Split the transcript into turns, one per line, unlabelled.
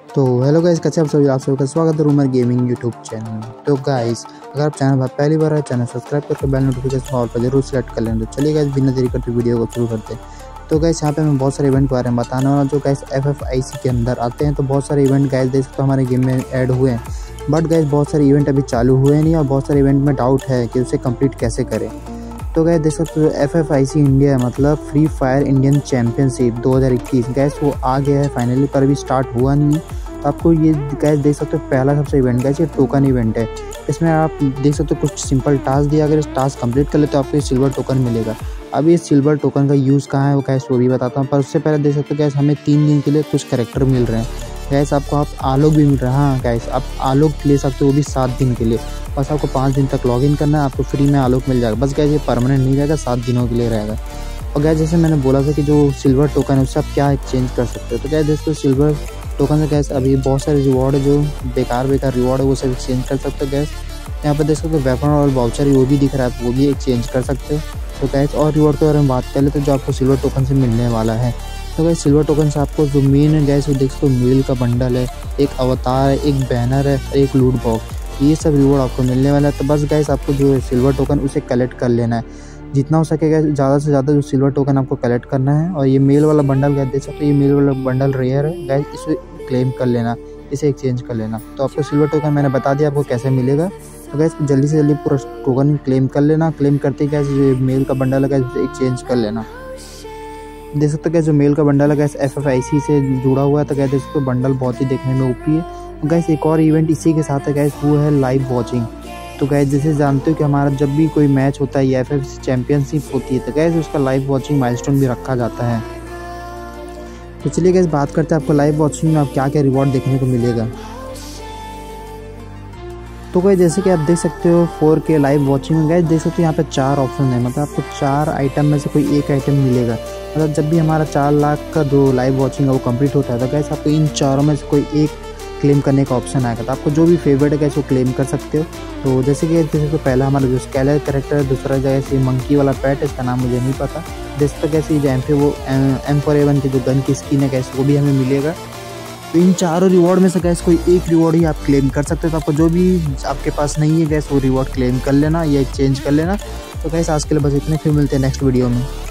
तो hello guys, कैसे आप सभी का स्वागत है रूमर गेमिंग यूट्यूब चैनल। तो गाइस, अगर आप चैनल पर पहली बार है, चैनल सब्सक्राइब करके बेल नोटिफिकेशन ऑल पर जरूर सेलेक्ट कर लें। तो चलिए गाइस, बिना देरी करते वीडियो को शुरू करते हैं। तो गाइस, यहाँ पे मैं बहुत सारे इवेंट के बारे में बताना वाला जो गाइस FFIC के अंदर आते हैं। तो बहुत सारे इवेंट गाइस देख सकते हो हमारे गेम में ऐड हुए हैं, बट गाइस बहुत सारे इवेंट अभी चालू हुए नहीं और बहुत सारे इवेंट में डाउट है कि उसे कंप्लीट कैसे करें। तो गाइस देख सकते हो FFIC इंडिया मतलब free fire Indian championship 2021 guys वो आ गया है फाइनली, पर अभी स्टार्ट हुआ नहीं है। तो आपको ये गैस देख सकते हो पहला सबसे इवेंट गैस ये टोकन इवेंट है। इसमें आप देख सकते हो कुछ सिंपल टास्क दिया, अगर इस टास्क कंप्लीट कर ले तो आपको ये सिल्वर टोकन मिलेगा। अब ये सिल्वर टोकन का यूज़ कहाँ है वो गैस वो भी बताता हूँ, पर उससे पहले देख सकते हो गैस हमें 3 दिन के लिए कुछ कैरेक्टर मिल रहे हैं गैस। आपको आप आलोक भी मिल रहा है। हाँ गैस, आप आलोक ले सकते हो वो भी 7 दिन के लिए। बस आपको 5 दिन तक लॉगिन करना है, आपको फ्री में आलोक मिल जाएगा। बस गैस ये परमानेंट नहीं रहेगा, 7 दिनों के लिए रहेगा। और गैस जैसे मैंने बोला था कि जो सिल्वर टोकन है उससे आप क्या एक्सचेंज कर सकते हो। तो गैस दोस्तों सिल्वर टोकन से गैस अभी बहुत सारे रिवॉर्ड है, जो बेकार रिवॉर्ड है वो सब एक्सचेंज कर सकते हो गैस। यहाँ पर देख सकते हो वेपन और वाउचर वो भी दिख रहा है, वो भी एक्सचेंज कर सकते हो। तो गैस और रिवॉर्ड के बारे में बात कर ले तो जो आपको सिल्वर टोकन से मिलने वाला है। तो गैस सिल्वर टोकन से आपको जो मेन है गैस वो देख सकते हो मेल का बंडल है, एक अवतार है, एक बैनर है, एक लूट बॉक्स, ये सब रिवॉर्ड आपको मिलने वाला है। तो बस गैस आपको जो है सिल्वर टोकन उसे कलेक्ट कर लेना है जितना हो सके गैस, ज़्यादा से ज़्यादा जो सिल्वर टोकन आपको कलेक्ट करना है। और ये मेल वाला बंडल गैस देख सकते हो, ये मेल वाला बंडल रेयर है गैस, इसे क्लेम कर लेना, इसे एक्सचेंज कर लेना। तो आपको सिल्वर टोकन मैंने बता दिया आपको कैसे मिलेगा। तो गैस जल्दी से जल्दी पूरा टोकन क्लेम कर लेना। क्लेम करते ही गैस जो मेल का बंडल है गैस उसे एक्सचेंज कर लेना। देख सकते हो गैस जो मेल का बंडल है गैस FFIC से जुड़ा हुआ है। तो गैस देख सकते हो बंडल बहुत ही देखने में ओपी है। गैस एक और इवेंट इसी के साथ है गैस, वो है लाइव वॉचिंग। तो गैस जैसे जानते हो कि हमारा जब भी कोई मैच होता है या FFIC चैंपियनशिप होती है तो गैस उसका लाइव वॉचिंग माइलस्टोन भी रखा जाता है। तो चलिए गैस बात करते हैं आपको लाइव वॉचिंग में आप क्या क्या रिवॉर्ड देखने को मिलेगा। तो गैस जैसे कि आप देख सकते हो 4K लाइव वॉचिंग में गैस देख सकते हो यहाँ पे 4 ऑप्शन है, मतलब आपको 4 आइटम में से कोई एक आइटम मिलेगा। मतलब जब भी हमारा 4 लाख का जो लाइव वॉचिंग है वो कंप्लीट होता है तो गैस आपको इन चारों में से कोई एक क्लेम करने का ऑप्शन आएगा। तो आपको जो भी फेवरेट है गैस वो क्लेम कर सकते हो। तो जैसे कि तो पहला हमारा जो स्केलर कैरेक्टर है, दूसरा जगह से मंकी वाला पैट, इसका नाम मुझे नहीं पता। जैसे तो कैसे जो M4A1 की जो गन की स्किन है गैस वो भी हमें मिलेगा। तो इन चारों रिवॉर्ड में से गैस कोई एक रिवॉर्ड ही आप क्लेम कर सकते हो। तो आपको जो भी आपके पास नहीं है गैस वो रिवॉर्ड क्लेम कर लेना या एक्सचेंज कर लेना। तो गैस आज के लिए बस इतने, फिर मिलते हैं नेक्स्ट वीडियो में।